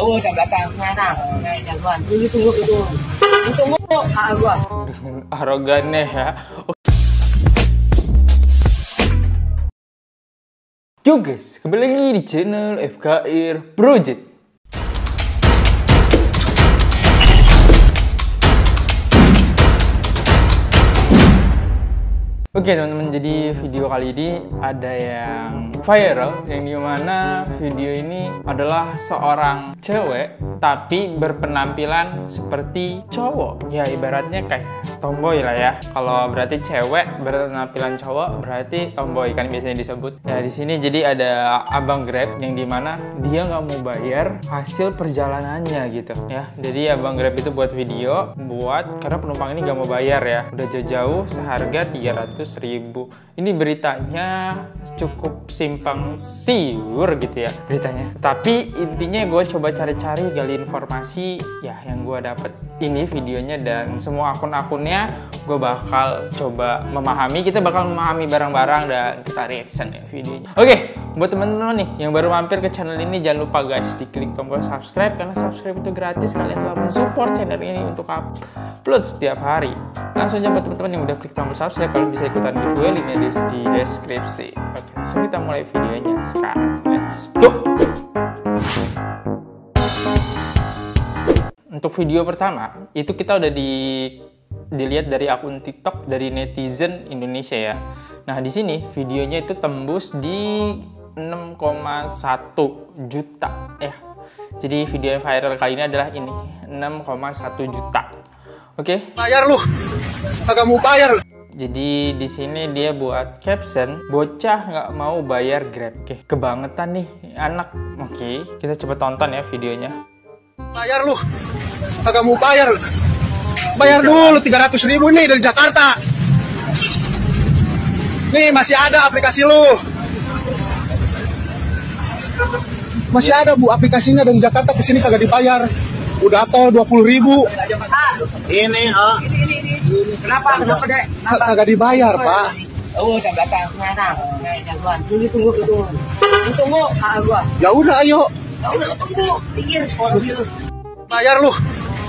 Oh, jam belakang. Nah, jagoan. Tunggu itu. Tunggu, gua. Arogannya ya. Yo guys, kembali lagi di channel FKR Project. Oke teman-teman, jadi video kali ini ada yang viral, yang dimana video ini adalah seorang cewek tapi berpenampilan seperti cowok. Ya ibaratnya kayak tomboy lah ya. Kalau berarti cewek berpenampilan cowok berarti tomboy kan biasanya disebut. Ya di sini jadi ada abang Grab yang dimana dia nggak mau bayar hasil perjalanannya gitu ya. Jadi abang Grab itu buat video karena penumpang ini nggak mau bayar ya. Udah jauh-jauh seharga 300.000. Ini beritanya cukup simpang siur gitu ya beritanya. Tapi intinya gue coba cari-cari gali informasi ya yang gue dapet ini videonya, dan semua akun-akunnya gue bakal coba memahami. Kita bakal memahami barang-barang dan kita reaction ya videonya. Oke, buat teman-teman nih yang baru mampir ke channel ini, jangan lupa guys diklik tombol subscribe karena subscribe itu gratis. Kalian telah mensupport channel ini untuk upload setiap hari. Langsung aja buat teman-teman yang udah klik tombol subscribe, kalian bisa ikutan giveaway, linknya di deskripsi. Oke, langsung kita mulai videonya sekarang. Let's go. Untuk video pertama itu kita udah dilihat dari akun TikTok dari netizen Indonesia ya. Nah di sini videonya itu tembus di 6,1 juta ya. Jadi video yang viral kali ini adalah ini 6,1 juta. Oke. Bayar lu, kagak mau bayar. Jadi di sini dia buat caption, bocah nggak mau bayar Grab. Oke, kebangetan nih anak. Oke, kita coba tonton ya videonya. Bayar lu, kagak mau bayar. Bayar dulu 300.000 nih dari Jakarta. Nih masih ada aplikasi lu. Masih ada bu aplikasinya dari Jakarta ke sini kagak dibayar. Udah tol 20.000. Ini Kenapa deh? kagak dibayar pak. Oh, jam belakang. Nah, jagoan. Tunggu. Tunggu, gua. Ya udah ayo. Ya udah tunggu. Pikir. Bayar lu.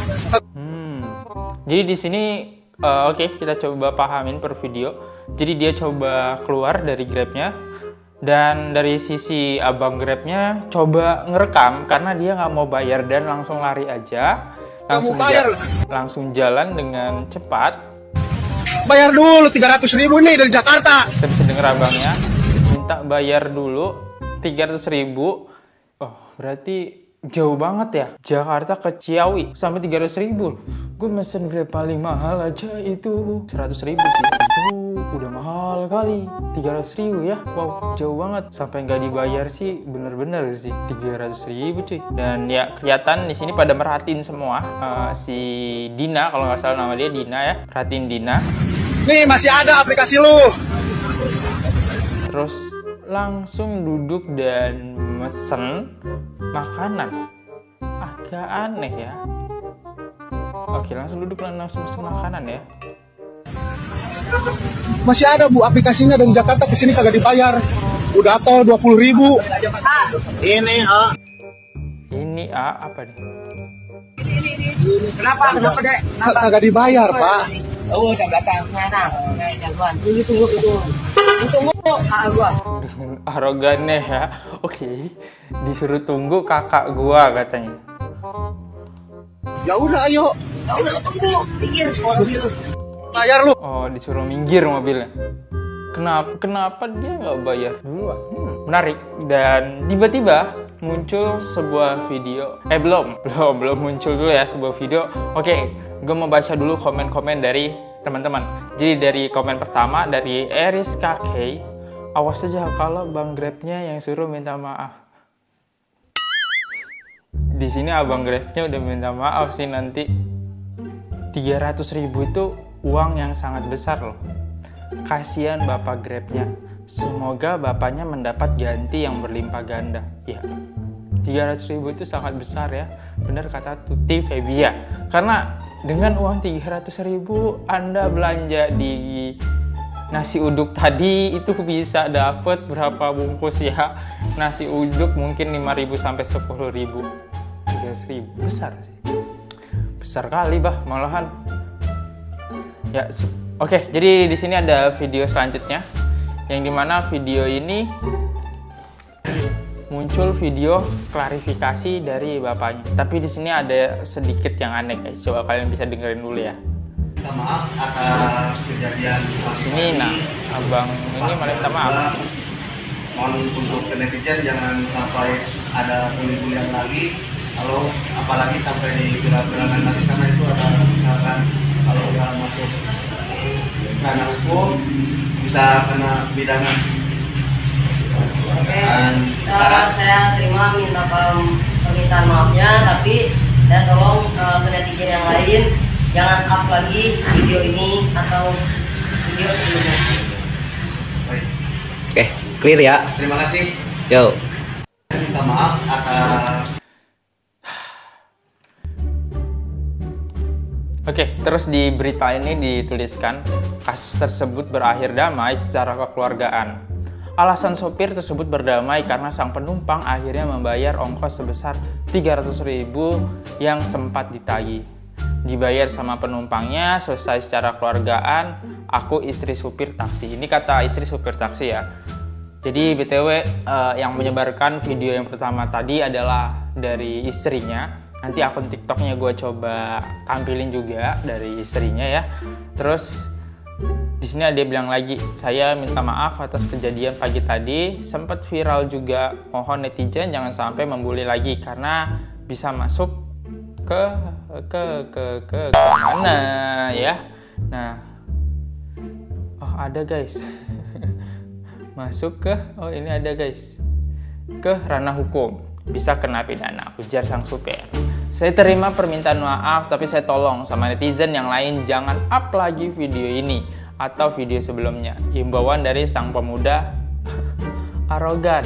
Jadi di sini oke, kita coba pahamin per video. Jadi dia coba keluar dari Grabnya, dan dari sisi abang Grabnya coba ngerekam karena dia nggak mau bayar dan langsung lari aja, langsung jalan dengan cepat. Bayar dulu 300.000 nih dari Jakarta. Kita bisa denger abangnya minta bayar dulu 300.000. Oh berarti jauh banget ya, Jakarta ke Ciawi sampai 300.000. Gue mesen Grab paling mahal aja itu 100.000 sih. Itu udah mahal kali. 300.000 ya, wow jauh banget. Sampai nggak dibayar sih bener-bener sih 300.000 cuy. Dan ya kelihatan di sini pada merhatiin semua. Si Dina, kalau nggak salah nama dia Dina ya, perhatiin Dina. Nih masih ada aplikasi lu. Terus langsung duduk dan mesen makanan. Agak aneh ya. Oke, langsung duduk dan langsung pesen makanan ya. Masih ada bu aplikasinya dari Jakarta ke sini kagak dibayar. Udah tol 20.000. Ini apa nih? Kenapa deh? kagak dibayar pak. Oh, jam belakang. Nah, jagoan. Tunggu, gua. Arogannya ya. Oke, disuruh tunggu kakak gua katanya. Ya udah ayo. Ya udah tunggu. Pikir. Bayar lu. Oh, disuruh minggir mobilnya. Kenapa dia nggak bayar duluan? Menarik. Dan tiba-tiba muncul sebuah video. Belum muncul dulu ya sebuah video. Oke, gue mau baca dulu komen-komen dari teman-teman. Jadi dari komen pertama dari Eris KK, awas saja kalau Bang Grabnya yang suruh minta maaf. Di sini abang Grabnya udah minta maaf sih nanti. 300.000 itu uang yang sangat besar loh. Kasihan bapak Grabnya. Semoga bapaknya mendapat ganti yang berlimpah ganda. Ya, 300.000 itu sangat besar ya. Benar kata Tuti Febia. Karena dengan uang 300.000 Anda belanja di nasi uduk tadi itu bisa dapat berapa bungkus ya? Nasi uduk mungkin 5.000 sampai 10.000. 13.000. Besar sih. Besar kali bah malahan. Ya, oke, jadi di sini ada video selanjutnya yang dimana video ini muncul video klarifikasi dari bapaknya. Tapi di sini ada sedikit yang aneh guys. Coba kalian bisa dengerin dulu ya. Minta maaf atas kejadian Sini, nah, abang ini malah minta maaf. Mohon untuk ke netizen jangan sampai ada bully-bullyan lagi, kalau apalagi sampai di viral-viralan lagi, karena itu ada misalkan kalau udah masuk ranah hukum bisa kena pidana. Oke, saya terima permintaan maafnya, tapi saya tolong ke netizen yang lain jangan up lagi video ini atau video sebelumnya. Baik. Oke, clear ya. Terima kasih. Yo. Minta maaf atas. Oke, terus di berita ini dituliskan kasus tersebut berakhir damai secara kekeluargaan. Alasan sopir tersebut berdamai karena sang penumpang akhirnya membayar ongkos sebesar 300.000 yang sempat ditagih. Dibayar sama penumpangnya, selesai secara keluargaan. Aku istri supir taksi. Ini kata istri supir taksi ya. Jadi BTW yang menyebarkan video yang pertama tadi adalah dari istrinya. Nanti akun TikToknya gue coba tampilin juga dari istrinya ya. Terus di sini ada bilang lagi, saya minta maaf atas kejadian pagi tadi. Sempat viral juga. Mohon netizen jangan sampai membuli lagi karena bisa masuk ke mana ya. Nah, oh ada guys. Masuk ke, oh ini ada guys, ke ranah hukum, bisa kena pidana, ujar sang supir. Saya terima permintaan maaf, tapi saya tolong sama netizen yang lain jangan up lagi video ini atau video sebelumnya. Himbauan dari sang pemuda arogan.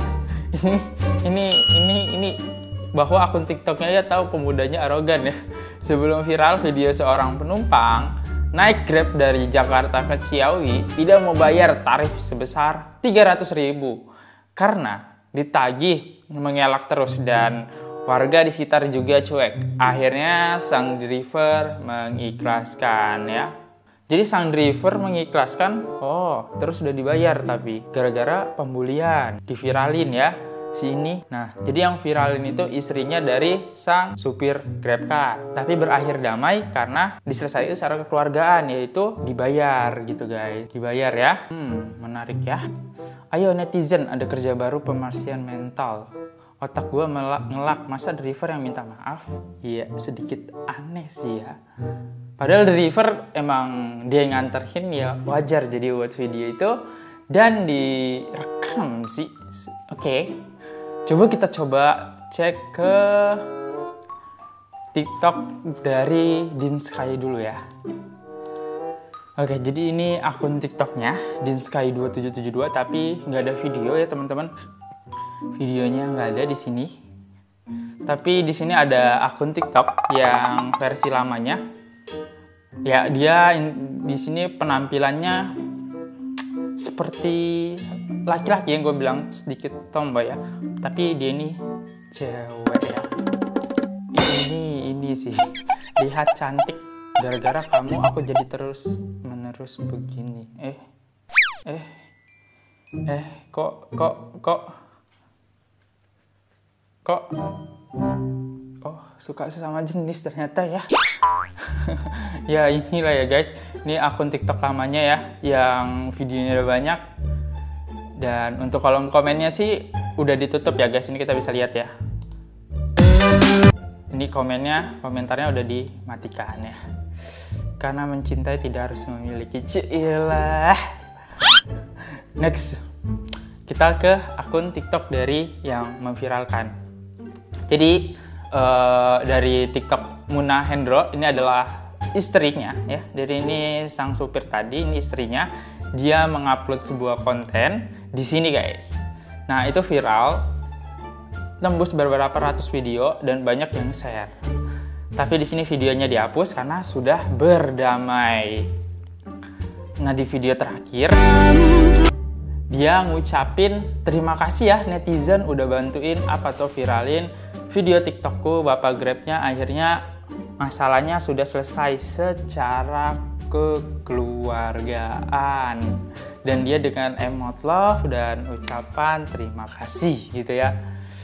Ini bahwa akun TikToknya ya tahu pemudanya arogan ya. Sebelum viral video seorang penumpang naik Grab dari Jakarta ke Ciawi tidak mau bayar tarif sebesar 300.000 karena ditagih mengelak terus dan warga di sekitar juga cuek. Akhirnya sang driver mengikhlaskan ya. Jadi sang driver mengikhlaskan, oh terus sudah dibayar tapi gara-gara pembulian, diviralin ya si ini. Nah, jadi yang viralin itu istrinya dari sang supir GrabCar. Tapi berakhir damai karena diselesaikan secara kekeluargaan, yaitu dibayar gitu guys. Dibayar ya. Menarik ya. Ayo netizen, ada kerja baru pemarsian mental. Otak gue ngelak, masa driver yang minta maaf? Iya, sedikit aneh sih ya. Padahal driver emang dia yang nganterin ya, wajar jadi buat video itu. Dan direkam sih. Oke. Coba kita cek ke TikTok dari Dinsky dulu ya. Oke, jadi ini akun TikToknya Dinsky2772, tapi nggak ada video ya teman-teman. Videonya nggak ada di sini. Tapi di sini ada akun TikTok yang versi lamanya. Ya, dia di sini penampilannya seperti laki-laki yang gue bilang sedikit tomboy ya, tapi dia ini cewek ya. Ini sih lihat cantik, gara-gara kamu aku jadi terus menerus begini. Kok oh suka sesama jenis ternyata ya. Ya inilah ya guys, ini akun TikTok lamanya ya, yang videonya udah banyak. Dan untuk kolom komennya sih udah ditutup ya guys, ini kita bisa lihat ya. Ini komentarnya udah dimatikan ya. Karena mencintai tidak harus memiliki. Cilah. Next, kita ke akun TikTok dari yang memviralkan. Jadi dari TikTok Muna Hendro, ini adalah istrinya ya. Jadi ini sang supir tadi, ini istrinya. Dia mengupload sebuah konten di sini guys. Nah itu viral, tembus beberapa ratus video dan banyak yang share. Tapi di sini videonya dihapus karena sudah berdamai. Nah di video terakhir dia ngucapin terima kasih ya netizen udah bantuin apa tuh viralin video TikTokku, Bapak Grabnya akhirnya masalahnya sudah selesai secara kekeluargaan. Dan dia dengan emot love dan ucapan terima kasih gitu ya.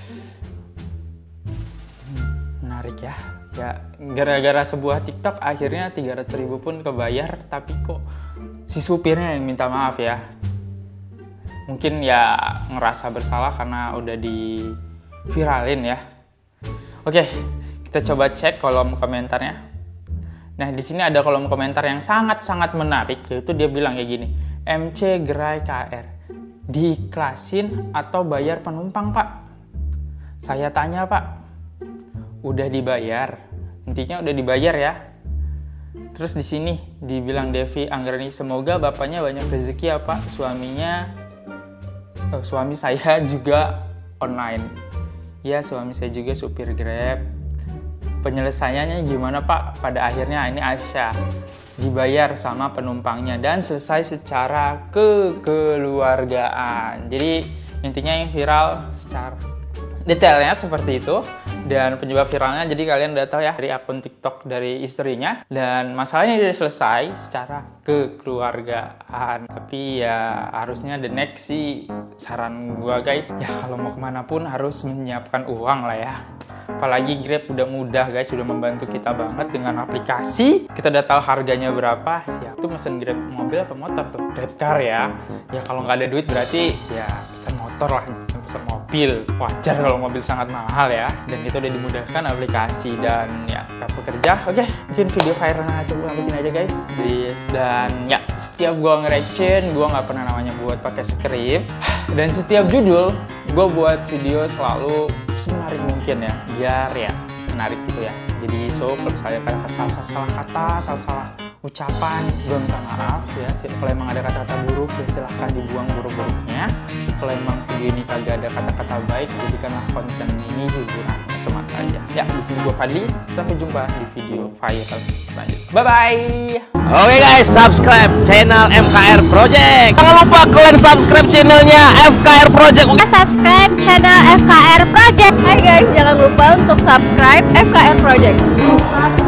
Menarik ya. Ya, gara-gara sebuah TikTok akhirnya 300.000 pun kebayar, tapi kok si supirnya yang minta maaf ya. Mungkin ya ngerasa bersalah karena udah di-viralin ya. Oke, kita coba cek kolom komentarnya. Nah, di sini ada kolom komentar yang sangat-sangat menarik, yaitu dia bilang kayak gini. MC Gerai KR, diiklasin atau bayar penumpang, Pak? Saya tanya, Pak. Udah dibayar, intinya udah dibayar ya. Terus di sini dibilang Devi Anggreni, semoga bapaknya banyak rezeki ya Pak. Suami saya juga online. Ya, suami saya juga supir Grab. Penyelesaiannya gimana Pak? Pada akhirnya ini Asya dibayar sama penumpangnya dan selesai secara kekeluargaan. Jadi intinya yang viral secara detailnya seperti itu. Dan penyebab viralnya jadi kalian udah tahu ya, dari akun TikTok dari istrinya. Dan masalahnya udah selesai secara kekeluargaan. Tapi ya harusnya the next sih, saran gua guys, ya kalau mau kemana pun harus menyiapkan uang lah ya. Apalagi Grab udah mudah guys, udah membantu kita banget dengan aplikasi. Kita udah tahu harganya berapa. Siap tuh mesen Grab mobil apa motor tuh? GrabCar ya. Ya kalau nggak ada duit berarti ya pesen motor lah, pesen mobil. Wajar kalau mobil sangat mahal ya. Dan itu udah dimudahkan aplikasi. Dan ya kita bekerja. Oke, mungkin video viralnya coba sampai sini aja guys. Dan ya setiap gua nge-reaction, gua nggak pernah namanya buat pakai skrip. Dan setiap judul gua buat video selalu semenarik mungkin ya, biar ya menarik gitu ya. Jadi kalau misalnya ada salah kata, salah ucapan, gue minta maaf ya. Kalau emang ada kata-kata buruk ya silahkan dibuang buruk-buruknya. Kalau emang video ini kagak ada kata-kata baik, jadikanlah konten ini hiburan semata aja. Ya, di sini gue Fadli. Sampai jumpa di video viral selanjutnya. Bye bye. Oke guys, subscribe channel FKR Project. Jangan lupa kalian subscribe channelnya FKR Project. Subscribe channel FKR Project. Hai guys, jangan lupa untuk subscribe FKR Project.